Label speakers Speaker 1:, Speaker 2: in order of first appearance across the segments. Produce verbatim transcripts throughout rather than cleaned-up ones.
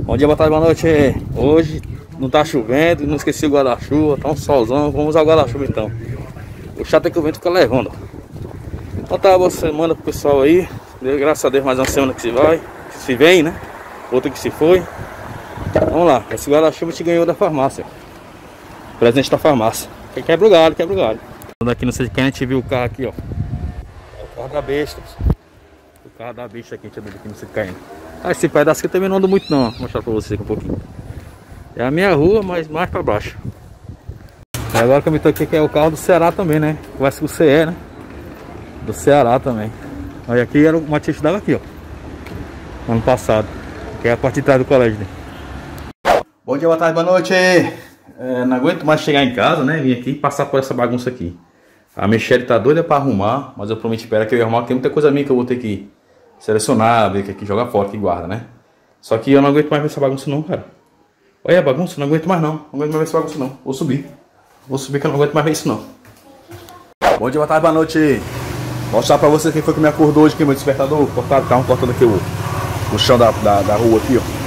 Speaker 1: Bom dia, boa tarde, boa noite. Hoje não tá chovendo, não esqueci o guarda-chuva, tá um solzão. Vamos usar o guarda-chuva então. O chato é que o vento fica levando. Então tá, boa semana pro pessoal aí. Graças a Deus, mais uma semana que se vai, que se vem, né? Outra que se foi. Vamos lá, esse guarda-chuva te ganhou da farmácia. Presente da farmácia. Quebra o galho, quebra o galho. Aqui não sei de quem a gente viu o carro aqui, ó. É o carro da besta. O carro da besta aqui, a gente viu aqui, não sei de quem. Ah, esse pedaço aqui eu também não ando muito não. Vou mostrar pra vocês aqui um pouquinho. É a minha rua, mas mais pra baixo. E agora que eu me toquei aqui, que é o carro do Ceará também, né? Conversa com o C E, né? Do Ceará também. Olha, aqui era uma tia que estudava aqui, ó. Ano passado. Que é a parte de trás do colégio dele. Bom dia, boa tarde, boa noite. É, não aguento mais chegar em casa, né? Vim aqui e passar por essa bagunça aqui. A Michelle tá doida pra arrumar, mas eu prometi pra ela que eu ia arrumar. Tem muita coisa minha que eu vou ter que selecionar, ver que aqui joga fora, que guarda, né? Só que eu não aguento mais ver essa bagunça não, cara. Olha a bagunça, não aguento mais não. Não aguento mais ver essa bagunça não. Vou subir. Vou subir que eu não aguento mais ver isso não. Bom dia, boa tarde, boa noite. Vou mostrar pra vocês quem foi que me acordou hoje aqui, meu despertador. Cortado, tá um cortando aqui o, o chão da, da, da rua aqui, ó.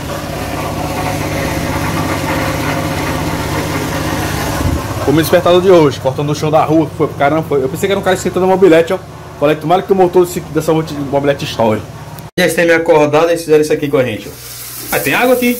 Speaker 1: Foi o meu despertador de hoje, cortando o chão da rua. Foi, caramba, foi. Eu pensei que era um cara esquentando a mobilete, ó. Falei que tomara que o motor desse, dessa mobilete estoure. E eles têm me acordado e eles fizeram isso aqui com a gente, ó. Ah, tem água aqui.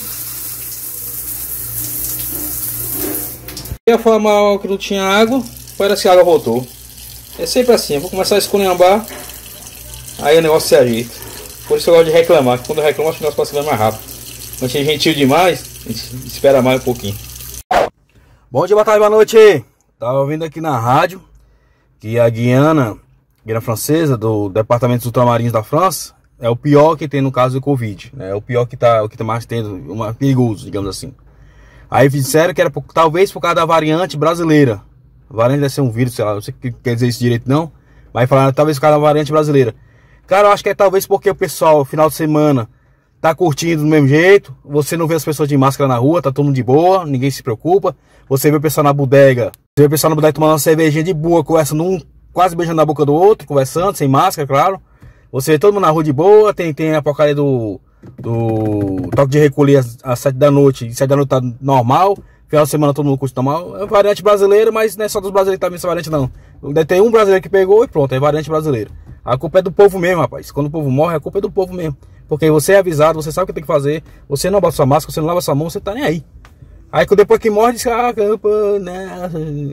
Speaker 1: Eu falei mal que não tinha água, parece que a água voltou. É sempre assim, eu vou começar a esculhambar, aí o negócio se ajeita. Por isso eu gosto de reclamar, que quando eu reclamo acho que o negócio passa mais rápido. Quando a gente é gentil demais, a gente espera mais um pouquinho. Bom dia, boa tarde, boa noite. Tava ouvindo aqui na rádio que a Guiana, Guiana Francesa, do Departamento dos Ultramarins da França, é o pior que tem no caso do Covid, né? É o pior que tá, o que tá mais tendo, uma, perigoso, digamos assim. Aí disseram que era por, talvez por causa da variante brasileira. A variante deve ser um vírus, sei lá, não sei o que quer dizer isso direito não. Mas falaram talvez por causa da variante brasileira. Cara, eu acho que é talvez porque o pessoal, final de semana, tá curtindo do mesmo jeito. Você não vê as pessoas de máscara na rua, tá todo mundo de boa, ninguém se preocupa. Você vê o pessoal na bodega, você vê o pessoal na bodega tomando uma cervejinha de boa, conversando um, quase beijando na boca do outro, conversando, sem máscara, claro. Você vê todo mundo na rua de boa, tem, tem a porcaria do, do toque de recolher às, às sete da noite, sete da noite tá normal. Final de semana todo mundo curte normal. É variante brasileira, mas não é só dos brasileiros que tá vendo essa variante não. Deve ter um brasileiro que pegou e pronto, é variante brasileira. A culpa é do povo mesmo, rapaz. Quando o povo morre, a culpa é do povo mesmo. Porque você é avisado, você sabe o que tem que fazer. Você não bota sua máscara, você não lava sua mão, você tá nem aí. Aí depois que morre, diz que ah, campo, né?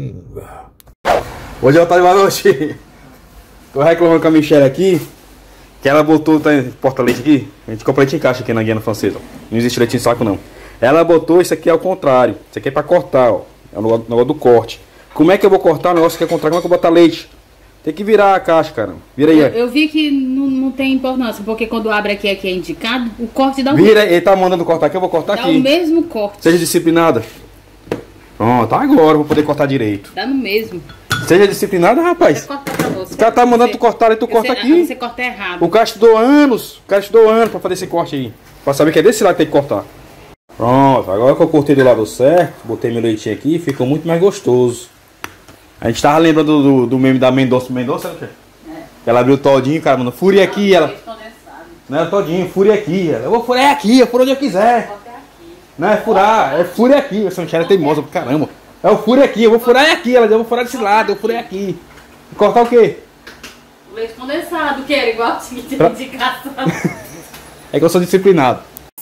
Speaker 1: Hoje eu tô de boa noite. Tô reclamando com a Michelle aqui, que ela botou, tá em porta-leite aqui. A gente compra leite em caixa aqui na Guiana Francesa. Não existe leite em saco não. Ela botou isso aqui ao contrário. Isso aqui é pra cortar, ó. É o negócio, negócio do corte. Como é que eu vou cortar o negócio que é contrário? Como é que eu vou botar leite? Tem que virar a caixa, cara. Vira aí.
Speaker 2: Eu, eu vi que não, não tem importância, porque quando abre aqui, aqui é indicado, o corte dá o
Speaker 1: Vira, mesmo. Ele tá mandando cortar aqui, eu vou cortar
Speaker 2: dá
Speaker 1: aqui.
Speaker 2: Dá o mesmo corte.
Speaker 1: Seja disciplinada. Pronto, agora eu vou poder cortar direito.
Speaker 2: Dá no mesmo.
Speaker 1: Seja disciplinada, rapaz. O cara tá mandando tu cortar e tu corta
Speaker 2: você,
Speaker 1: aqui.
Speaker 2: Você corta errado.
Speaker 1: O cara estudou anos. O cara estudou anos pra fazer esse corte aí. Pra saber que é desse lado que tem que cortar. Pronto, agora que eu cortei do lado certo, botei meu leitinho aqui, ficou muito mais gostoso. A gente tava lembrando do, do, do meme da Mendonça. Mendonça, né, é. Ela abriu todinho, cara, mano. Fure aqui, não, ela. Não é todinho, fure aqui. Eu vou furar aqui, eu furo onde eu quiser. Não é furar, é fure aqui. Essa Michelle é teimosa pra caramba. É o fure aqui, eu vou furar aqui. Ela diz, eu vou furar desse lado, eu furei aqui. E cortar o quê?
Speaker 2: O leite condensado, que era igual de
Speaker 1: pra...
Speaker 2: indicação.
Speaker 1: É que eu sou disciplinado.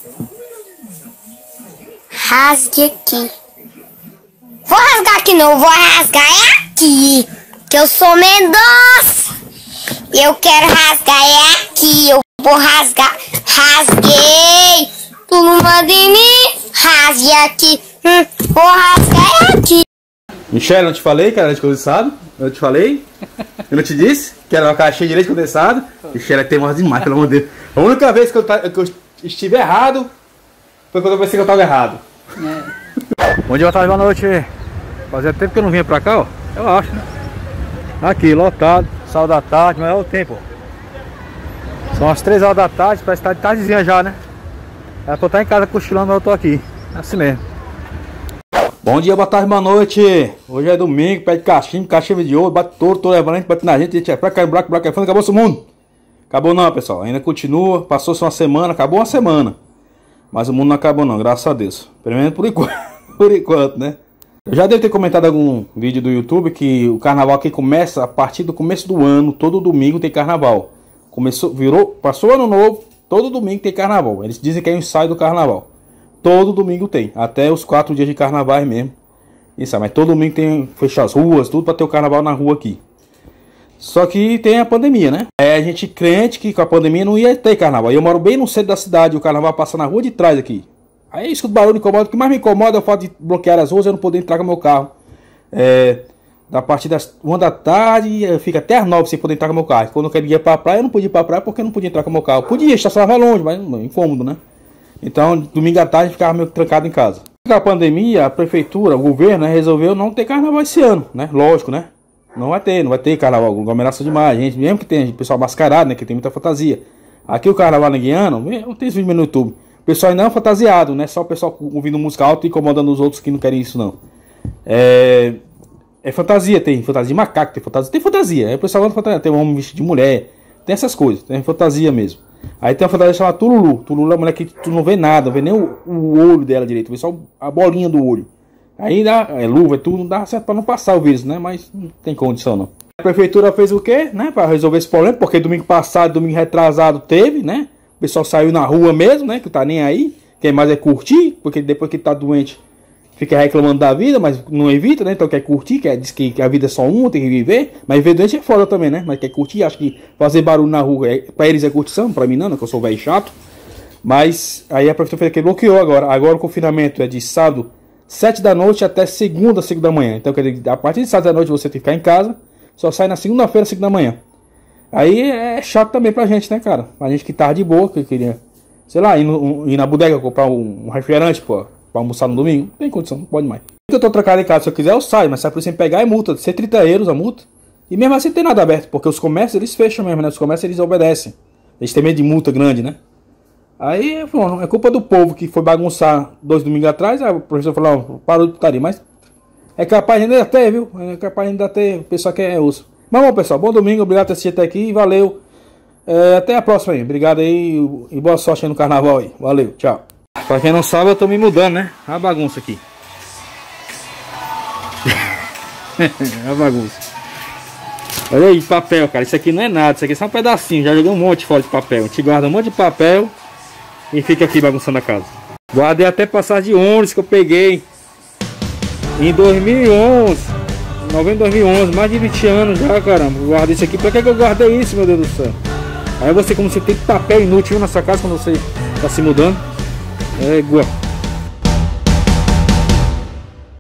Speaker 3: Rasgue aqui. Vou rasgar aqui não, vou rasgar é aqui. Que eu sou Mendonça. Eu quero rasgar é aqui. Eu vou rasgar. Rasguei. Tu não manda em mim. Rasgue aqui. Hum, vou rasgar é aqui.
Speaker 1: Michelle, não te falei que era leite condensado? Eu te falei? Eu não te disse que era uma caixinha de leite condensado? Michelle é teimosa demais, pelo amor de Deus. A única vez que eu, que eu estive errado foi quando eu pensei que eu estava errado. É. Bom dia, boa tarde, boa noite. Fazia tempo que eu não vinha pra cá, ó. Eu acho, né? Aqui, lotado, sal da tarde, mas é o tempo, ó. São as três horas da tarde, parece que tá de tardezinha já, né? Ela tô tá em casa cochilando, mas eu tô aqui. É assim mesmo. Bom dia, boa tarde, boa noite. Hoje é domingo, pé de cachimbo, cachimbo de ouro, bate touro, tô levando a gente, bate na gente, a gente é pra cá, buraco, buraco, é fundo, acabou o mundo. Acabou não, pessoal, ainda continua, passou-se uma semana, acabou uma semana. Mas o mundo não acabou não, graças a Deus. Pelo menos por enquanto, por enquanto, né? Eu já devo ter comentado em algum vídeo do YouTube que o carnaval aqui começa a partir do começo do ano. Todo domingo tem carnaval. Começou, virou, passou o ano novo, todo domingo tem carnaval. Eles dizem que é o ensaio do carnaval. Todo domingo tem, até os quatro dias de carnaval mesmo. Isso, mas todo domingo tem, fecha as ruas, tudo para ter o carnaval na rua aqui. Só que tem a pandemia, né? É, a gente crente que com a pandemia não ia ter carnaval. Eu moro bem no centro da cidade, o carnaval passa na rua de trás aqui. Aí escuto barulho, incomoda. O que mais me incomoda é o fato de bloquear as ruas e eu não poder entrar com o meu carro. É, a partir das uma da tarde, fica até as nove sem poder entrar com o meu carro. Quando eu queria ir pra praia, eu não podia ir pra praia porque eu não podia entrar com o meu carro. Podia, estacionava longe, mas incômodo, né? Então, domingo à tarde, ficava meio trancado em casa. Com a pandemia, a prefeitura, o governo, né, resolveu não ter carnaval esse ano, né? Lógico, né? Não vai ter, não vai ter carnaval, aglomeração demais, gente, mesmo que tenha pessoal mascarado, né, que tem muita fantasia. Aqui o carnaval na Guiana, não tem esse vídeo no YouTube, o pessoal ainda é fantasiado, né, só o pessoal ouvindo música alta e incomodando os outros que não querem isso não. É, é fantasia, tem fantasia de macaco, tem fantasia, tem fantasia, aí o pessoal anda fantasia, tem um homem vestido de mulher, tem essas coisas, tem fantasia mesmo. Aí tem uma fantasia chamada Tululu, Tululu é uma mulher que tu não vê nada, não vê nem o, o olho dela direito, vê só a bolinha do olho. Aí dá, é luva, é tudo, não dá certo para não passar o vírus, né? Mas não tem condição não. A prefeitura fez o quê, né? Para resolver esse problema, porque domingo passado, domingo retrasado teve, né? O pessoal saiu na rua mesmo, né? Que tá nem aí. Quem mais é curtir, porque depois que tá doente fica reclamando da vida, mas não evita, né? Então quer curtir, quer, diz que a vida é só uma, tem que viver. Mas viver doente é foda também, né? Mas quer curtir, acho que fazer barulho na rua, é, pra eles é curtição, pra mim não, né? Que eu sou velho chato. Mas aí a prefeitura fez que bloqueou agora. Agora o confinamento é de sábado sete da noite até segunda, cinco da manhã. Então, quer dizer, a partir de sete da noite você tem que ficar em casa. Só sai na segunda-feira, cinco da manhã. Aí é chato também pra gente, né, cara? A gente que tava de boa, que queria, sei lá, ir, no, ir na bodega comprar um, um refrigerante, pô, pra almoçar no domingo. Não tem condição, não pode mais. Se eu tô trancado em casa, se eu quiser, eu saio. Mas se a polícia pegar, é multa. cento e trinta euros a multa. E mesmo assim não tem nada aberto, porque os comércios, eles fecham mesmo, né? Os comércios, eles obedecem. Eles têm medo de multa grande, né? Aí, bom, é culpa do povo que foi bagunçar dois domingos atrás. Aí o professor falou, parou de putaria, mas é capaz ainda até, viu? É capaz ainda até o pessoal que é osso. Mas bom, pessoal, bom domingo, obrigado por ter assistido até aqui, valeu. É, até a próxima aí, obrigado aí e boa sorte aí no carnaval aí, valeu, tchau. Pra quem não sabe, eu tô me mudando, né? Olha a bagunça aqui. Olha a bagunça. Olha aí, papel, cara, isso aqui não é nada, isso aqui é só um pedacinho, já joguei um monte fora de papel. A gente guarda um monte de papel e fica aqui bagunçando a casa. Guardei até passagem de ônibus que eu peguei em dois mil e onze. novembro de dois mil e onze, mais de vinte anos já, caramba. Guardei isso aqui. Pra que, que eu guardei isso, meu Deus do céu? Aí você, como você tem papel inútil na sua casa quando você tá se mudando. É igual.